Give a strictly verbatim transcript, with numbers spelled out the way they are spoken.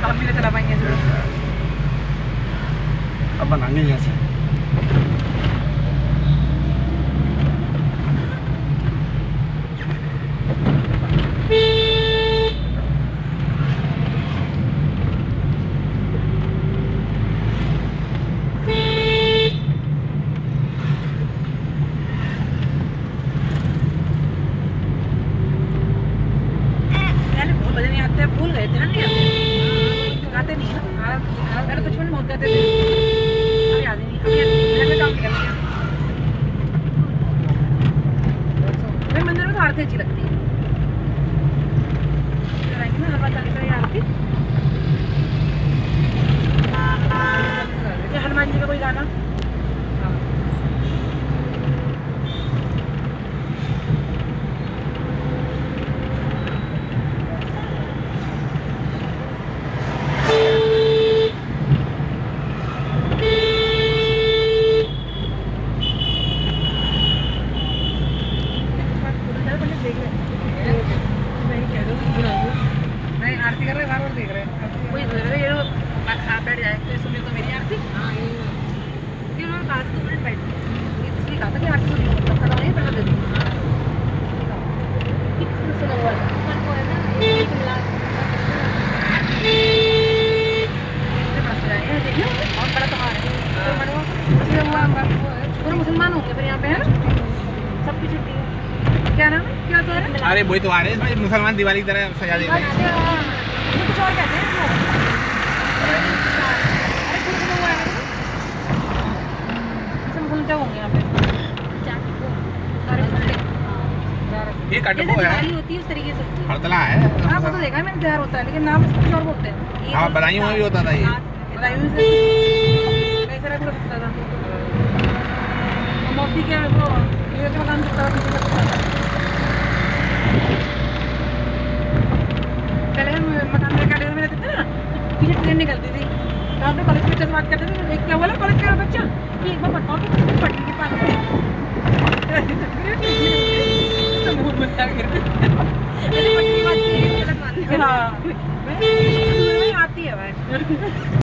हम भी नहीं चला पाएंगे इसको। अब बनाएंगे जैसे भूल गए थे ना, आते नहीं ना, पहले बचपन में बहुत गाते थे, अभी याद ही नहीं, अभी घर में काम निकल गया। मैं मंदिर में तो आरती अच्छी लगती है, ना हर बात आने का आरती। हनुमान जी का कोई गाना आरती कर रहे हैं, बार बार देख रहे हैं, वही सोच रहे ये आप बैठ जाए तो सुनिए तो मेरी आरती। हाँ ये उन्होंने कहा था दो मिनट बैठ, ये इसलिए कहा था कि आरती सुनिए, मतलब करवा नहीं पहले दे दी। बहुत बड़ा त्योहार है, पूरे मुसलमान होंगे फिर यहाँ पे है सब कुछ छुट्टी है। क्या नाम है, क्या तो है? अरे वही तो आ रहे हैं मुसलमान दिवाली की तरह सजा देते हैं। कुछ और कहते हैं क्या होंगे यहाँ पे ये कटबो है, होती है उस तरीके से हरतला है। हाँ वो तो देखा है मैंने, तैयार होता है लेकिन नाम इसको कुछ और बोलते हैं। हाँ बदायूं में भी होता था ये, बदायूं से कई सारा पूरा सकता था मौसी के वो ये तो मकान सकता था। पहले हम मकान में काटे में रहते थे ना, पीछे ट्रेन निकलती थी तो हम कॉलेज के बच्चे से बात करते थे, एक क्या बोला कॉलेज का बच्चा कि एक बार बताओ कि कितनी पटरी के पास है। हाँ आती है भाई।